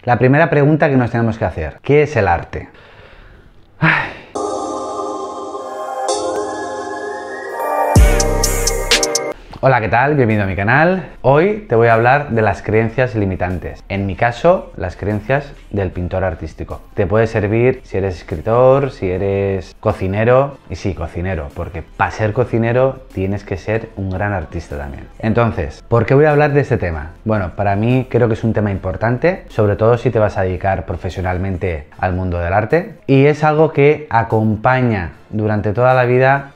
La primera pregunta que nos tenemos que hacer, ¿qué es el arte? Hola, ¿qué tal? Bienvenido a mi canal. Hoy te voy a hablar de las creencias limitantes. En mi caso, las creencias del pintor artístico. Te puede servir si eres escritor, si eres cocinero. Y sí, cocinero, porque para ser cocinero tienes que ser un gran artista también. Entonces, ¿por qué voy a hablar de este tema? Bueno, para mí creo que es un tema importante, sobre todo si te vas a dedicar profesionalmente al mundo del arte. Y es algo que acompaña durante toda la vida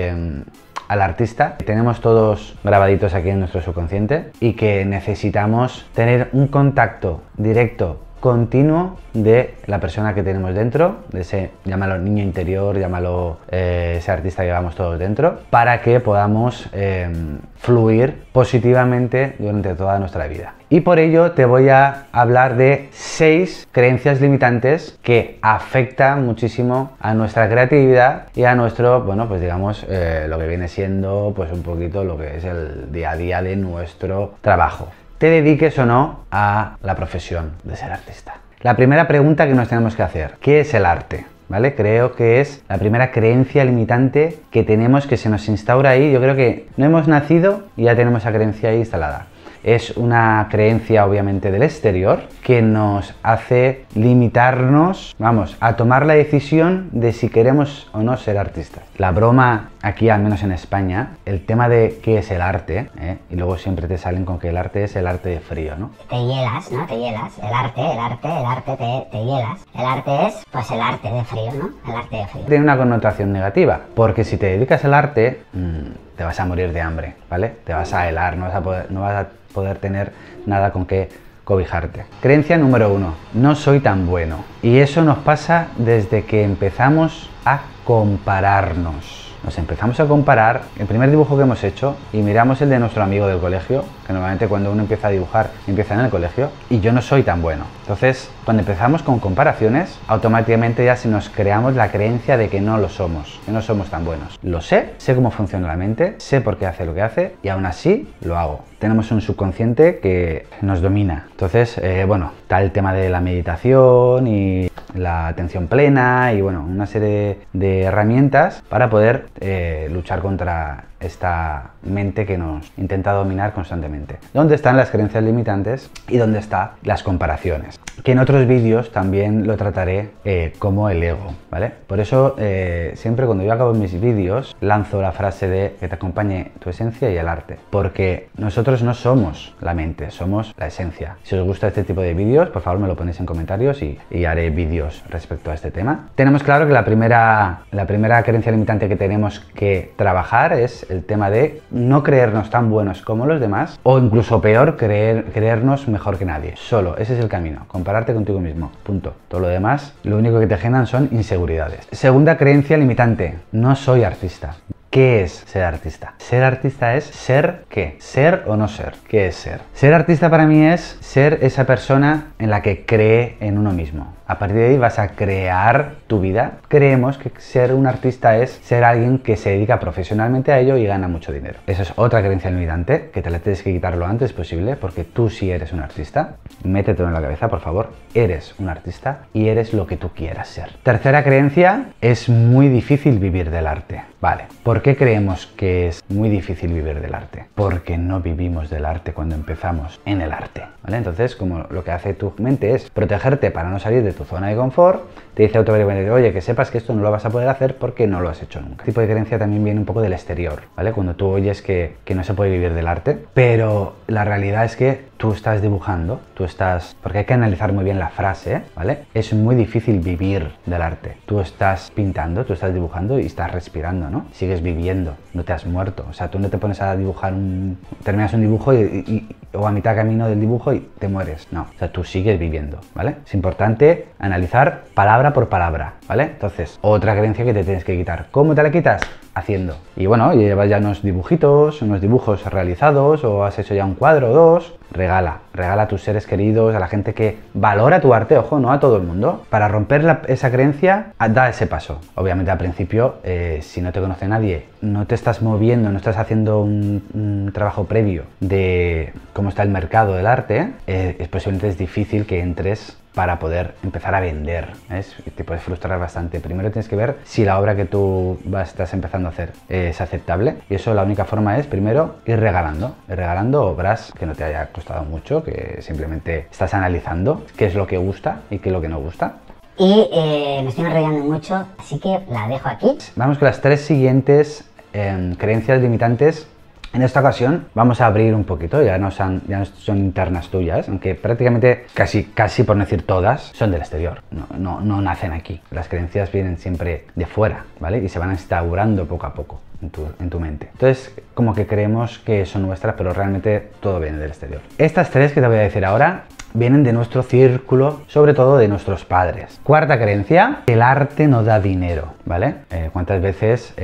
al artista. Tenemos todos grabaditos aquí en nuestro subconsciente y que necesitamos tener un contacto directo, continuo de la persona que tenemos dentro, de ese, llámalo niño interior, llámalo ese artista que llevamos todos dentro, para que podamos fluir positivamente durante toda nuestra vida. Y por ello te voy a hablar de 6 creencias limitantes que afectan muchísimo a nuestra creatividad y a nuestro, bueno, pues digamos, lo que viene siendo pues un poquito lo que es el día a día de nuestro trabajo. Te dediques o no a la profesión de ser artista. La primera pregunta que nos tenemos que hacer, ¿qué es el arte? ¿Vale? Creo que es la primera creencia limitante que tenemos, que se nos instaura ahí. Yo creo que no hemos nacido y ya tenemos esa creencia ahí instalada. Es una creencia obviamente del exterior que nos hace limitarnos, vamos, a tomar la decisión de si queremos o no ser artistas. La broma aquí, al menos en España, el tema de qué es el arte, y luego siempre te salen con que el arte es el arte de frío, ¿no? Te hielas, ¿no? Te hielas. El arte, te hielas. El arte es, pues el arte de frío, ¿no? El arte de frío. Tiene una connotación negativa, porque si te dedicas al arte, te vas a morir de hambre, ¿vale? Te vas a helar, no vas a poder tener nada con qué cobijarte. Creencia número 1, no soy tan bueno. Y eso nos pasa desde que empezamos a compararnos. Nos empezamos a comparar el primer dibujo que hemos hecho y miramos el de nuestro amigo del colegio, que normalmente cuando uno empieza a dibujar empieza en el colegio, y yo no soy tan bueno. Entonces, cuando empezamos con comparaciones, automáticamente ya se nos creamos la creencia de que no lo somos, que no somos tan buenos. Lo sé cómo funciona la mente, sé por qué hace lo que hace y aún así lo hago. Tenemos un subconsciente que nos domina. Entonces, bueno, está el tema de la meditación y la atención plena y bueno, una serie de herramientas para poder luchar contra esta mente que nos intenta dominar constantemente. ¿Dónde están las creencias limitantes y dónde están las comparaciones? Que en otros vídeos también lo trataré como el ego, ¿vale? Por eso siempre cuando yo acabo mis vídeos lanzo la frase de que te acompañe tu esencia y el arte, porque nosotros no somos la mente, somos la esencia. Si os gusta este tipo de vídeos, por favor me lo ponéis en comentarios y haré vídeos respecto a este tema. Tenemos claro que la primera creencia limitante que tenemos que trabajar es el tema de no creernos tan buenos como los demás, o incluso peor, creernos mejor que nadie. Solo, ese es el camino, compararte contigo mismo, punto. Todo lo demás, lo único que te generan son inseguridades. Segunda creencia limitante, no soy artista. ¿Qué es ser artista? Ser artista es ser ¿qué? ¿Ser o no ser? ¿Qué es ser? Ser artista para mí es ser esa persona en la que cree en uno mismo. A partir de ahí vas a crear tu vida. Creemos que ser un artista es ser alguien que se dedica profesionalmente a ello y gana mucho dinero. Esa es otra creencia limitante que te la tienes que quitar lo antes posible, porque tú sí eres un artista. Métetelo en la cabeza, por favor. Eres un artista y eres lo que tú quieras ser. Tercera creencia, es muy difícil vivir del arte. Vale, ¿por qué creemos que es muy difícil vivir del arte? Porque no vivimos del arte cuando empezamos en el arte, ¿vale? Entonces, como lo que hace tu mente es protegerte para no salir de tu zona de confort, te dice automáticamente, oye, que sepas que esto no lo vas a poder hacer porque no lo has hecho nunca. Este tipo de creencia también viene un poco del exterior, ¿vale? Cuando tú oyes que no se puede vivir del arte, pero la realidad es que tú estás dibujando, porque hay que analizar muy bien la frase, ¿vale? Es muy difícil vivir del arte. Tú estás pintando, tú estás dibujando y estás respirando, ¿no? Sigues viviendo, no te has muerto. O sea, tú no te pones a dibujar terminas un dibujo o a mitad camino del dibujo y te mueres. No, o sea, tú sigues viviendo, ¿vale? Es importante analizar palabra por palabra, ¿vale? Entonces, otra creencia que te tienes que quitar. ¿Cómo te la quitas? Haciendo. Y bueno, llevas ya unos dibujos realizados o has hecho ya un cuadro o dos. Regala a tus seres queridos, a la gente que valora tu arte, ojo, no a todo el mundo. Para romper esa creencia, da ese paso. Obviamente al principio, si no te conoce nadie, no te estás moviendo, no estás haciendo un trabajo previo de cómo está el mercado del arte, posiblemente es difícil que entres para poder empezar a vender, ¿ves? Te puedes frustrar bastante. Primero tienes que ver si la obra que tú estás empezando a hacer es aceptable, y eso la única forma es primero ir regalando obras que no te haya costado mucho, que simplemente estás analizando qué es lo que gusta y qué es lo que no gusta. Y me estoy enrollando mucho, así que la dejo aquí. Vamos con las 3 siguientes creencias limitantes. En esta ocasión vamos a abrir un poquito, ya no son internas tuyas, aunque prácticamente casi por no decir todas, son del exterior, no nacen aquí. Las creencias vienen siempre de fuera, ¿vale? Y se van instaurando poco a poco en tu mente. Entonces, como que creemos que son nuestras, pero realmente todo viene del exterior. Estas 3 que te voy a decir ahora vienen de nuestro círculo, sobre todo de nuestros padres. Cuarta creencia: el arte no da dinero, ¿vale? ¿Cuántas veces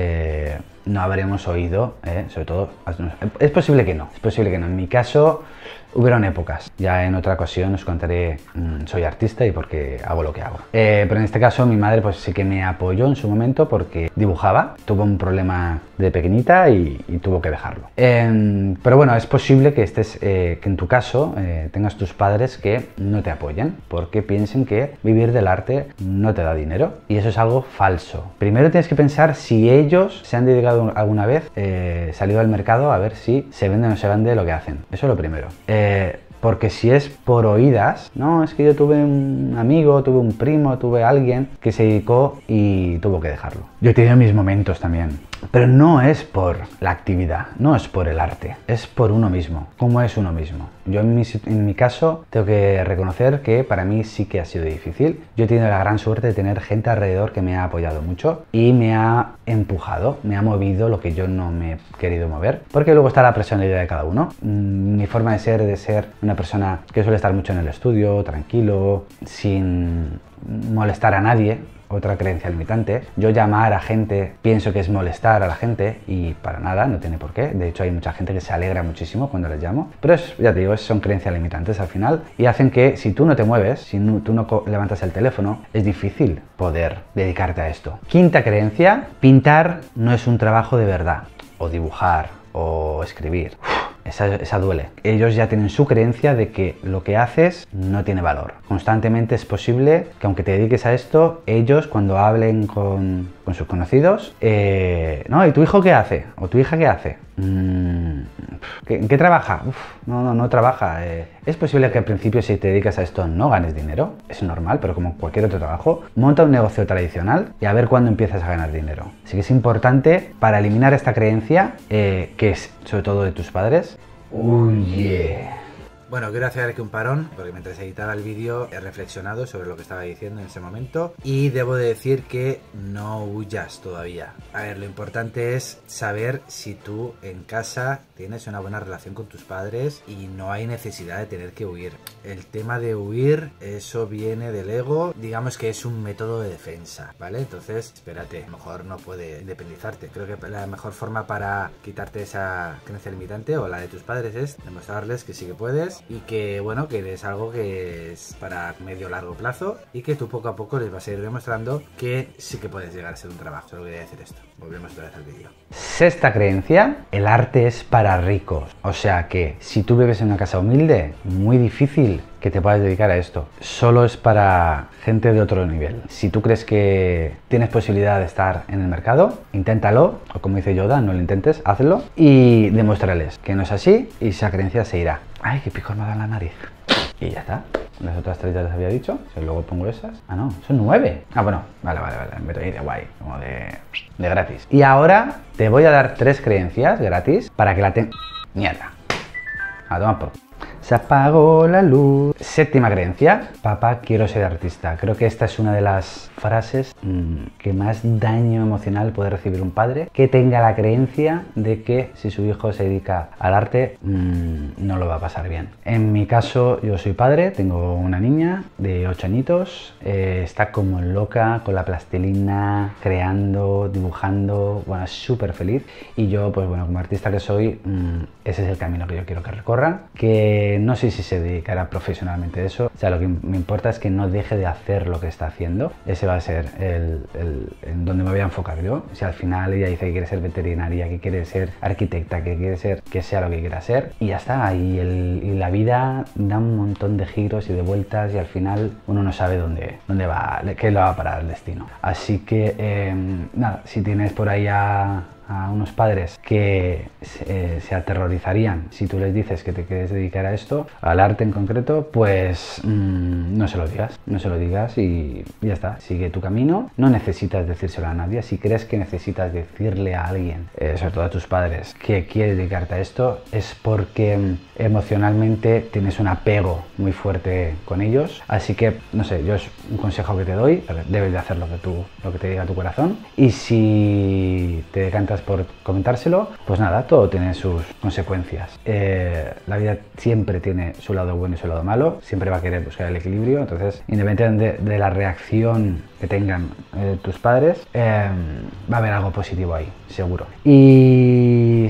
no habremos oído, sobre todo? Es posible que no, en mi caso hubieron épocas, ya en otra ocasión os contaré, soy artista y por qué hago lo que hago. Pero en este caso mi madre pues sí que me apoyó en su momento porque dibujaba, tuvo un problema de pequeñita y tuvo que dejarlo. Pero bueno, es posible que que en tu caso tengas tus padres que no te apoyen porque piensen que vivir del arte no te da dinero, y eso es algo falso. Primero tienes que pensar si ellos se han dedicado alguna vez, salido al mercado a ver si se vende o no se vende lo que hacen. Eso es lo primero. Porque si es por oídas, no, es que yo tuve un amigo, tuve un primo, tuve alguien que se dedicó y tuvo que dejarlo. Yo he tenido mis momentos también, pero no es por la actividad, no es por el arte, es por uno mismo. ¿Cómo es uno mismo? Yo en mi caso tengo que reconocer que para mí sí que ha sido difícil. Yo he tenido la gran suerte de tener gente alrededor que me ha apoyado mucho y me ha empujado, me ha movido lo que yo no me he querido mover, porque luego está la personalidad de cada uno. Mi forma de ser una persona que suele estar mucho en el estudio, tranquilo, sin molestar a nadie. Otra creencia limitante: yo llamar a gente pienso que es molestar a la gente, y para nada, no tiene por qué. De hecho hay mucha gente que se alegra muchísimo cuando les llamo, pero ya te digo, son creencias limitantes al final, y hacen que si tú no te mueves, si tú no levantas el teléfono, es difícil poder dedicarte a esto. Quinta creencia: pintar no es un trabajo de verdad, o dibujar o escribir. Esa duele. Ellos ya tienen su creencia de que lo que haces no tiene valor. Constantemente es posible que aunque te dediques a esto, ellos cuando hablen con sus conocidos, no, ¿y tu hijo qué hace? ¿O tu hija qué hace? ¿En qué trabaja? No trabaja. Es posible que al principio, si te dedicas a esto, no ganes dinero. Es normal, pero como cualquier otro trabajo, monta un negocio tradicional y a ver cuándo empiezas a ganar dinero. Así que es importante, para eliminar esta creencia, que es sobre todo de tus padres. Bueno, quiero hacer aquí un parón, porque mientras editaba el vídeo he reflexionado sobre lo que estaba diciendo en ese momento, y debo de decir que no huyas todavía. A ver, lo importante es saber si tú en casa tienes una buena relación con tus padres y no hay necesidad de tener que huir. El tema de huir, eso viene del ego, digamos que es un método de defensa, ¿vale? Entonces, espérate, a lo mejor no puede independizarte. Creo que la mejor forma para quitarte esa creencia limitante o la de tus padres es demostrarles que sí que puedes, y que bueno, que es algo que es para medio largo plazo, y que tú poco a poco les vas a ir demostrando que sí que puedes llegar a ser un trabajo. Solo quería decir esto. Volvemos otra vez al vídeo. Sexta creencia: el arte es para ricos. O sea que si tú vives en una casa humilde, muy difícil que te puedas dedicar a esto. Solo es para gente de otro nivel. Si tú crees que tienes posibilidad de estar en el mercado, inténtalo, o como dice Yoda, no lo intentes, hazlo y demuéstrales que no es así, y esa creencia se irá. Ay, qué picor me ha dado en la nariz. Y ya está. Las otras 3 ya les había dicho. Si luego pongo esas. Ah, no, son 9. Ah, bueno, vale. Me voy de guay, como de gratis. Y ahora te voy a dar 3 creencias gratis para que la tengas. Mierda. A tomar por. Se apagó la luz. Séptima creencia: papá, quiero ser artista. Creo que esta es una de las frases que más daño emocional puede recibir un padre, que tenga la creencia de que si su hijo se dedica al arte no lo va a pasar bien. En mi caso, yo soy padre, tengo una niña de 8 añitos, está como loca con la plastilina, creando, dibujando, bueno, es súper feliz, y yo, pues bueno, como artista que soy, ese es el camino que yo quiero que recorra, que no sé si se dedicará profesionalmente a eso. O sea, lo que me importa es que no deje de hacer lo que está haciendo. Ese va a ser en donde me voy a enfocar yo. Si al final ella dice que quiere ser veterinaria, que quiere ser arquitecta, que quiere ser, que sea lo que quiera ser, y ya está. Y la vida da un montón de giros y de vueltas y al final uno no sabe dónde va, qué le va a parar el destino. Así que, nada, si tienes por ahí a unos padres que se aterrorizarían si tú les dices que te quieres dedicar a esto, al arte en concreto, pues no se lo digas y ya está, sigue tu camino. No necesitas decírselo a nadie. Si crees que necesitas decirle a alguien, sobre todo a tus padres, que quieres dedicarte a esto, es porque emocionalmente tienes un apego muy fuerte con ellos. Así que, no sé, yo es un consejo que te doy, debes de hacer lo que te diga tu corazón, y si te decantas por comentárselo, pues nada, todo tiene sus consecuencias. La vida siempre tiene su lado bueno y su lado malo, siempre va a querer buscar el equilibrio. Entonces, independientemente de la reacción que tengan tus padres, va a haber algo positivo ahí, seguro. Y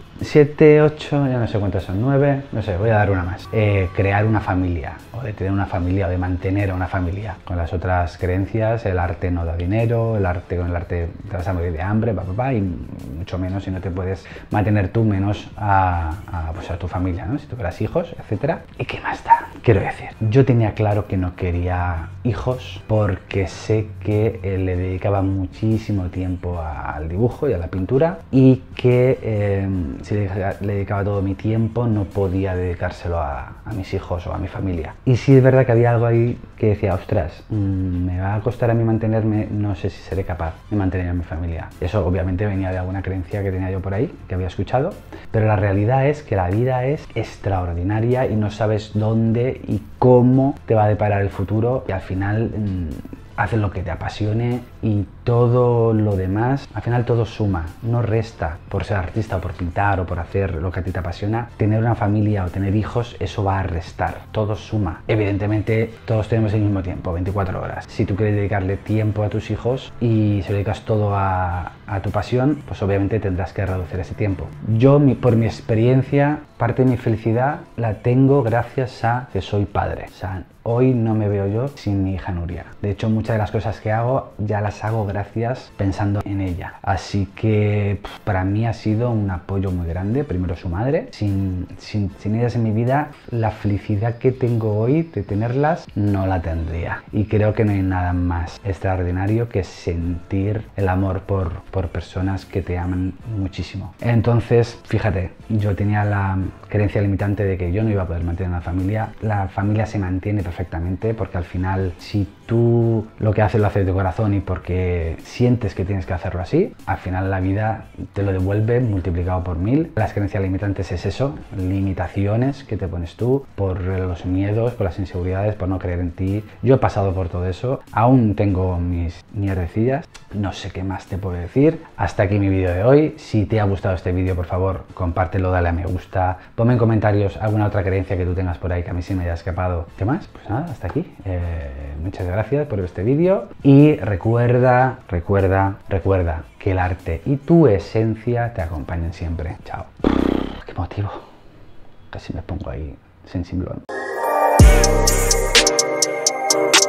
7, 8, ya no sé cuántos son, 9, no sé, voy a dar una más. Crear una familia, o de tener una familia, o de mantener una familia. Con las otras creencias, el arte no da dinero, con el arte te vas a morir de hambre, y mucho menos si no te puedes mantener tú, menos pues a tu familia, ¿no? Si tuvieras hijos, etcétera. ¿Y qué más da? Quiero decir, yo tenía claro que no quería hijos porque sé que le dedicaba muchísimo tiempo al dibujo y a la pintura, y que si le dedicaba todo mi tiempo no podía dedicárselo a mis hijos o a mi familia. Y sí es verdad que había algo ahí que decía, ostras, me va a costar a mí mantenerme, no sé si seré capaz de mantener a mi familia. Y eso obviamente venía de alguna creencia que tenía yo por ahí, que había escuchado, pero la realidad es que la vida es extraordinaria y no sabes dónde y cómo te va a deparar el futuro, y al final haces lo que te apasione y todo lo demás, al final todo suma, no resta. Por ser artista o por pintar o por hacer lo que a ti te apasiona, tener una familia o tener hijos, eso va a restar, todo suma. Evidentemente todos tenemos el mismo tiempo, 24 horas. Si tú quieres dedicarle tiempo a tus hijos y se lo dedicas todo a tu pasión, pues obviamente tendrás que reducir ese tiempo. Yo, por mi experiencia, parte de mi felicidad la tengo gracias a que soy padre. O sea, hoy no me veo yo sin mi hija Nuria. De hecho, muchas de las cosas que hago ya las hago gracias pensando en ella. Así que para mí ha sido un apoyo muy grande. Primero su madre. Sin ellas en mi vida, la felicidad que tengo hoy de tenerlas no la tendría. Y creo que no hay nada más extraordinario que sentir el amor por personas que te aman muchísimo. Entonces, fíjate, yo tenía la creencia limitante de que yo no iba a poder mantener una familia. La familia se mantiene perfectamente porque al final, si tú lo que haces lo haces de corazón y porque sientes que tienes que hacerlo así, al final la vida te lo devuelve multiplicado por 1000. Las creencias limitantes es eso, limitaciones que te pones tú por los miedos, por las inseguridades, por no creer en ti. Yo he pasado por todo eso, aún tengo mis mierdecillas, no sé qué más te puedo decir. Hasta aquí mi vídeo de hoy. Si te ha gustado este vídeo, por favor, compártelo, dale a me gusta, ponme en comentarios alguna otra creencia que tú tengas por ahí que a mí sí me haya escapado. ¿Qué más? Pues nada, hasta aquí. Muchas gracias por este vídeo y recuerda que el arte y tu esencia te acompañen siempre. Chao. Qué motivo. Casi me pongo ahí sensiblón.